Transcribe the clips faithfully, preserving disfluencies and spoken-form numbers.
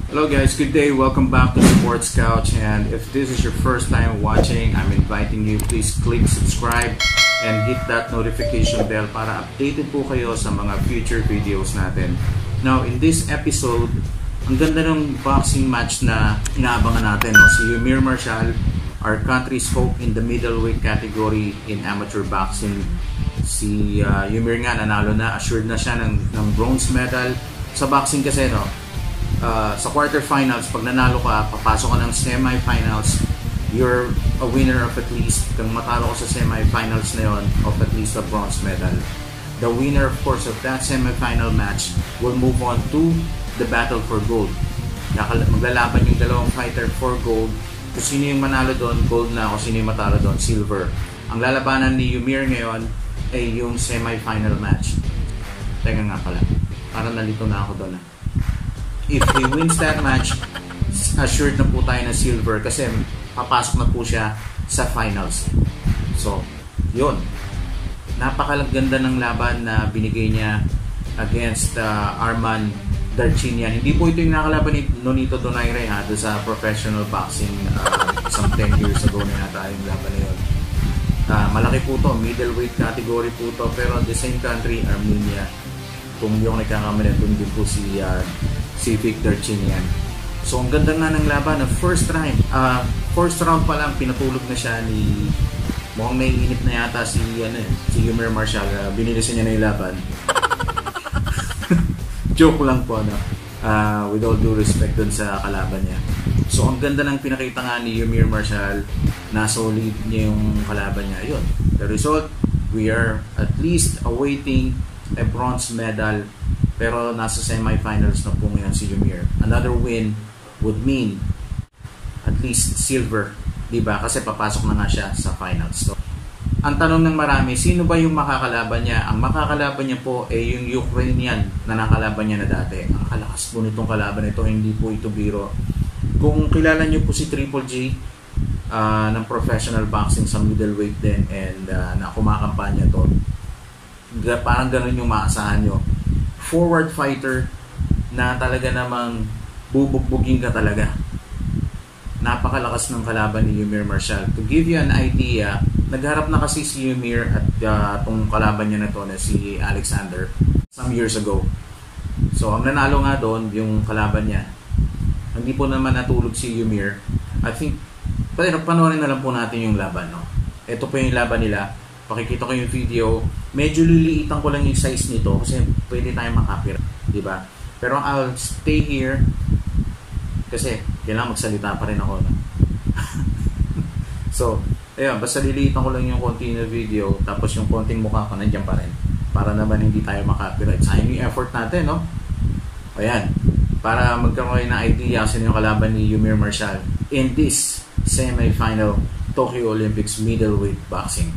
Hello guys, good day. Welcome back to Sports Couch, and if this is your first time watching, I'm inviting you, please click subscribe and hit that notification bell para updated po kayo sa mga future videos natin. Now, in this episode, ang ganda ng boxing match na inaabangan natin, no? Si Yumir Marshall, our country's hope in the middleweight category in amateur boxing. Si uh, Yumir nga nanalo na, assured na siya ng, ng bronze medal. Sa boxing kasi, no? Uh, sa quarterfinals, pag nanalo ka, papasok ka ng semifinals, you're a winner of at least, kung matalo ka sa semifinals na yon, of at least a bronze medal. The winner, of course, of that semifinal match will move on to the battle for gold. Maglalaban yung dalawang fighter for gold. Kung sino yung manalo doon, gold na. Kung sino yung matalo doon, silver. Ang lalabanan ni Yumir ngayon ay yung semifinal match. Teka nga pala, parang nalito na ako doon. If he wins that match, assured na po tayo na silver kasi papasok na po siya sa finals. So, yun. Napakalaganda ng laban na binigay niya against uh, Arman Darchinyan. Hindi po ito yung nakalaban ni Nonito Donaire ha, sa professional boxing uh, some ten years ago na yata yung laban na yun. Uh, malaki po to, middleweight category po to, pero the same country, Armenia. Kung yung nagkakamali, doon din po si uh, si Victor Darchinyan. So ang ganda nga ng laban na first round, uh, first round pa lang pinatulog na siya ni mukhang naiinip na yata si ano si Yumir Marshall. Uh, binilisan niya na yung laban. Joke lang po, no? Uh, with all due respect dun sa kalaban niya. So ang ganda ng pinakita nga ni Yumir Marshall, nasa lead niya yung kalaban niya. Yun. The result, we are at least awaiting a bronze medal, pero nasa semifinals na po ngayon si Yumir. Another win would mean at least silver, di ba? Kasi papasok na nga siya sa finals. So, ang tanong ng marami, sino ba yung makakalaban niya? Ang makakalaban niya po ay yung Ukrainian na nakalaban niya na dati. Ang kalakas po nitong kalaban ito, hindi po ito biro. Kung kilala niyo po si Triple G uh, ng professional boxing sa middleweight din, and uh, na kumakampanya to, parang ganun yung maasahan nyo. Forward fighter na talaga namang bubugbugin ka talaga. Napakalakas ng kalaban ni Yumir Marshall. To give you an idea, nagharap na kasi si Yumir at uh, tong kalaban niya na to na si Alexander some years ago. So ang nanalo nga doon yung kalaban niya. Hindi po naman natulog si Yumir. I think, pero panoorin na lang po natin yung laban, no? Ito po yung laban nila. Pakikita ko yung video. Medyo liliitan ko lang yung size nito kasi pwede tayong makapir, di ba? Pero I'll stay here kasi kailangan magsalita pa rin ako, no? So, ayun, basta liliitan ko lang yung konti na video, tapos yung konting mukha ko nandiyan pa rin para naman hindi tayo makapiright. Sayang yung effort natin, no? Ayan, para magkaroon kayo ng idea sino yung kalaban ni Yumir Marshall in this semi-final Tokyo Olympics middleweight boxing.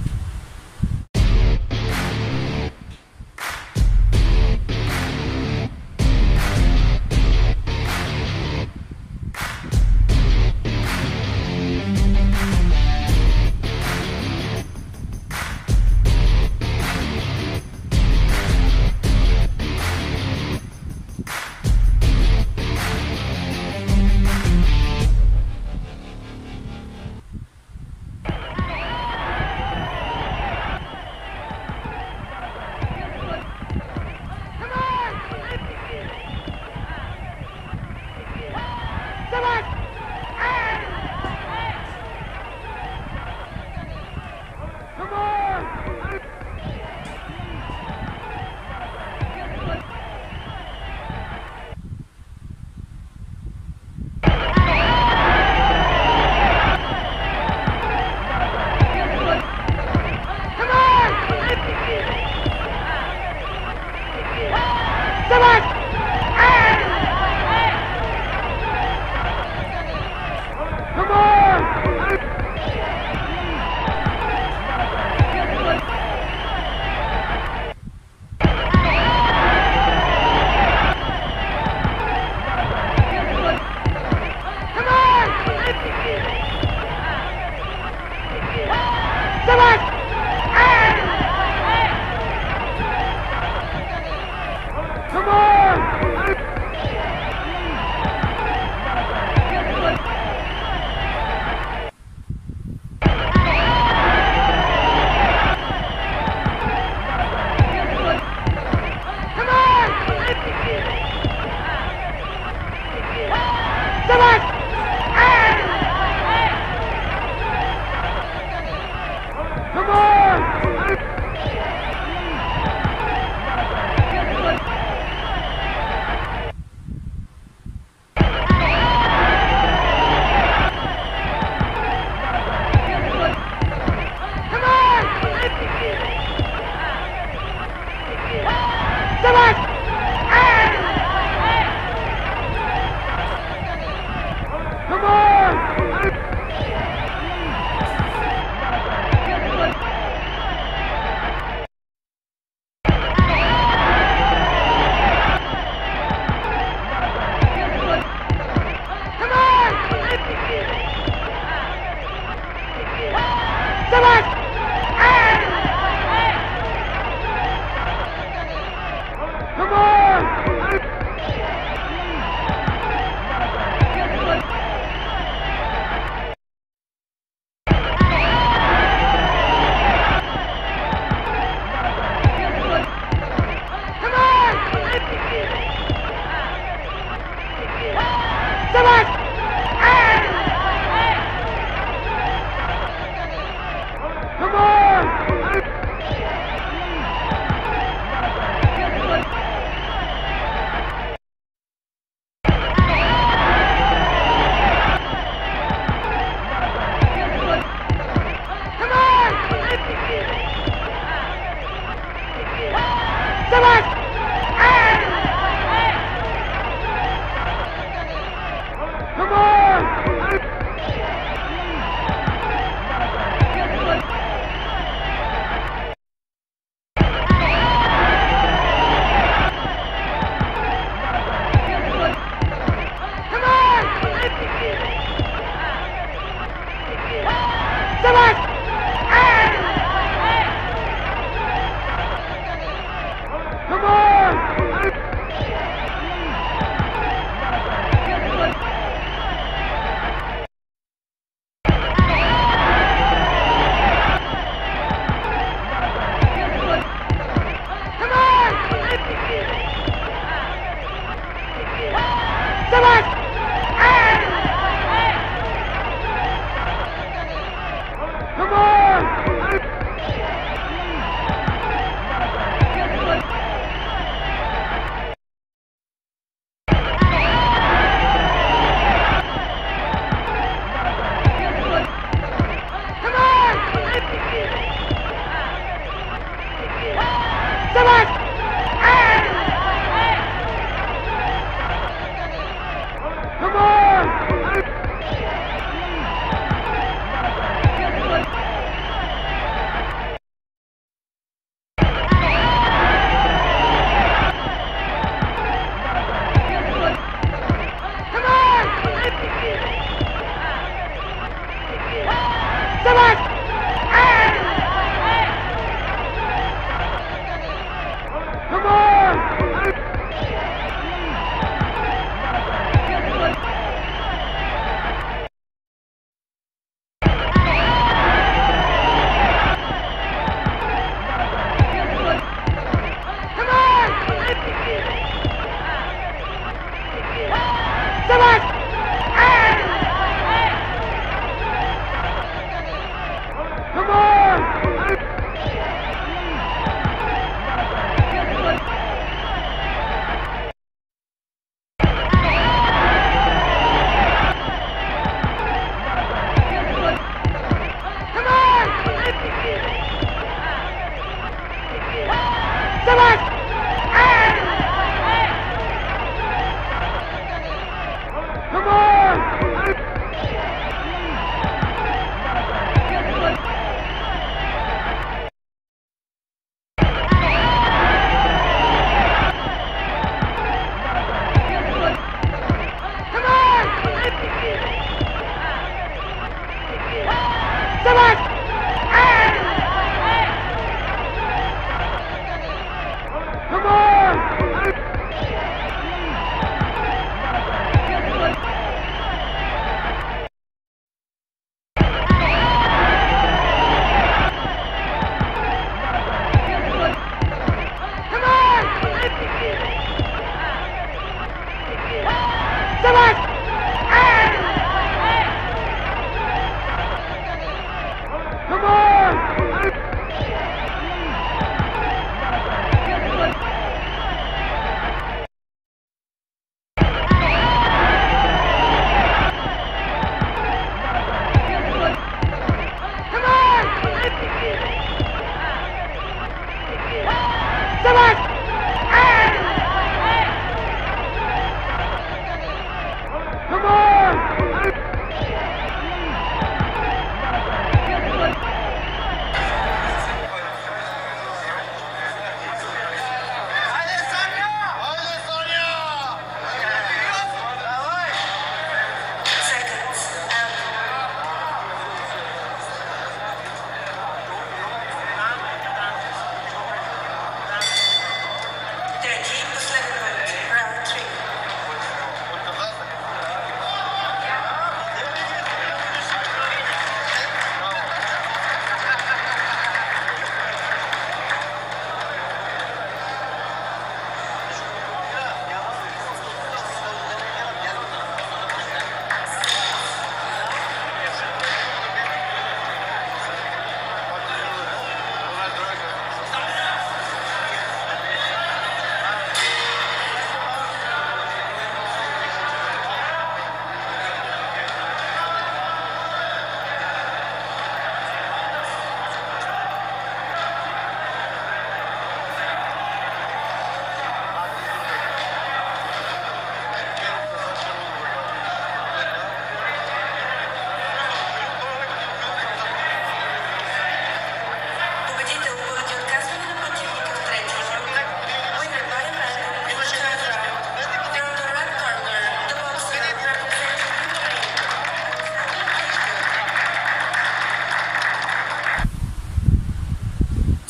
Come on!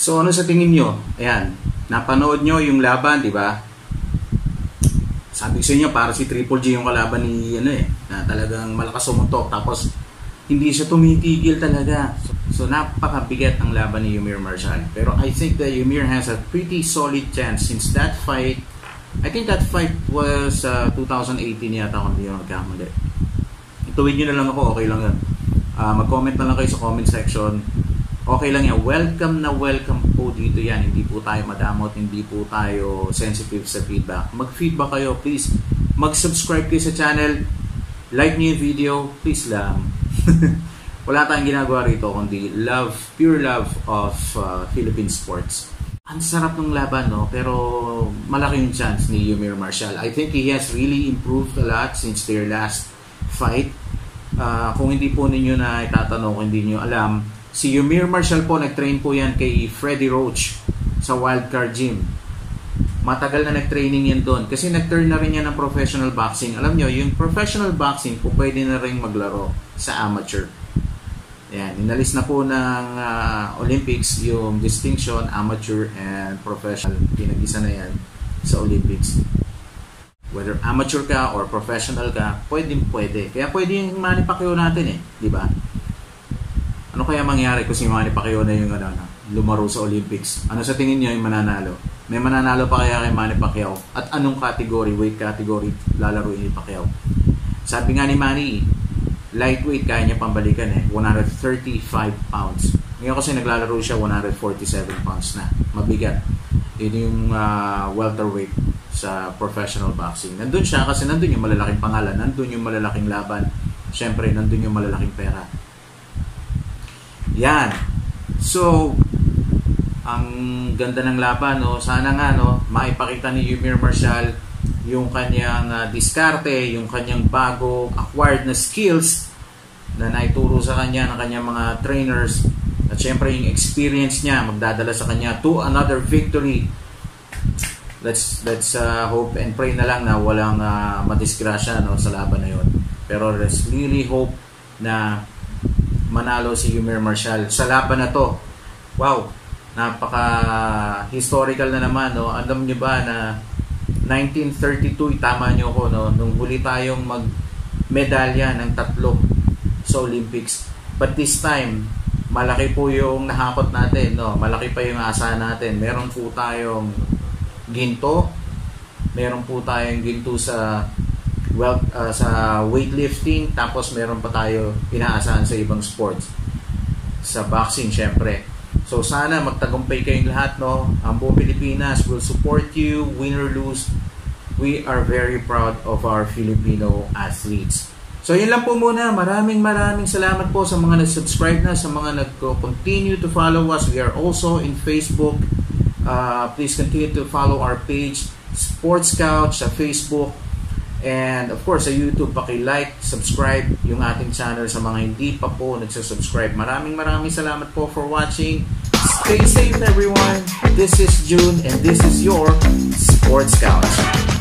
So ano sa tingin nyo? Ayan, napanood nyo yung laban, di ba? Sabi sa inyo, para si Triple G yung kalaban ni ano eh, na talagang malakas sumuntok, tapos hindi siya tumitigil talaga. So, so napakabigat ang laban ni Eumir Marshall. Pero I think that Eumir has a pretty solid chance since that fight, I think that fight was uh, two thousand eighteen yata kung hindi yung nagkakamali. Ituwid nyo na lang ako, okay lang yan. Uh, mag-comment na lang kayo sa comment section. Okay lang yan. Welcome na welcome po dito yan. Hindi po tayo madamot, hindi po tayo sensitive sa feedback. Mag-feedback kayo, please. Mag-subscribe kayo sa channel. Like nyo yung video, please lang. Wala tayong ginagawa rito kundi love, pure love of uh, Philippine sports. Ang sarap ng laban, no? Pero malaki yung chance ni Eumir Marshall. I think he has really improved a lot since their last fight. Uh, kung hindi po ninyo na itatanong, kung hindi nyo alam, si Eumir Marshall po, nag-train po yan kay Freddie Roach sa Wildcard Gym. Matagal na nag-training yan doon. Kasi nag-turn na rin yan ng professional boxing. Alam nyo, yung professional boxing po pwede na rin maglaro sa amateur. Yan, inalis na po ng uh, Olympics yung distinction, amateur and professional. Pinag-isa na yan sa Olympics. Whether amateur ka or professional ka, pwedeng pwede. Kaya pwede yung Manny Pacquiao natin eh, di ba? Ano kaya mangyari kung si Manny Pacquiao na yung ano, lumaro sa Olympics? Ano sa tingin niyo yung mananalo? May mananalo pa kaya kay Manny Pacquiao? At anong category, weight category lalaruin ni Pacquiao? Sabi nga ni Manny, lightweight kaya niya pambalikan eh, one thirty-five pounds. Ngayon kasi naglalaro siya one forty-seven pounds na. Mabigat. Yun yung uh, welterweight sa professional boxing. Nandun siya kasi nandun yung malalaking pangalan, nandun yung malalaking laban. Siyempre, nandun yung malalaking pera. Yan. So, ang ganda ng laban, no? Sana nga, no, maipakita ni Eumir Marshall yung kanyang uh, diskarte, yung kanyang bago acquired na skills na naituro sa kanya ng kanyang mga trainers, at syempre yung experience niya magdadala sa kanya to another victory. Let's let's uh, hope and pray na lang na walang uh, madisgrasya, no, sa laban na yon. Pero let's really hope na manalo si Eumir Marshall sa laban na to. Wow, napaka historical na naman, no. Alam niyo ba na nineteen thirty-two, tama niyo ko, no, nung huli tayong mag medalya ng tatlo sa Olympics. But this time, malaki po yung nahakot natin, no. Malaki pa yung asahan natin. Meron po tayong ginto. Meron po tayong ginto sa well, uh, sa weightlifting, tapos meron pa tayo inaasahan sa ibang sports. Sa boxing, syempre. So sana magtagumpay kayong lahat, no. Ang buong Pilipinas will support you, win or lose. We are very proud of our Filipino athletes. So yun lang po muna. Maraming maraming salamat po sa mga nag-subscribe na, sa mga nag-continue to follow us. We are also in Facebook. Uh, please continue to follow our page, Sports Couch, sa Facebook. And of course sa YouTube, paki-like, subscribe yung ating channel sa mga hindi pa po nagsasubscribe. Maraming maraming salamat po for watching. Stay safe everyone. This is June and this is your Sports Couch.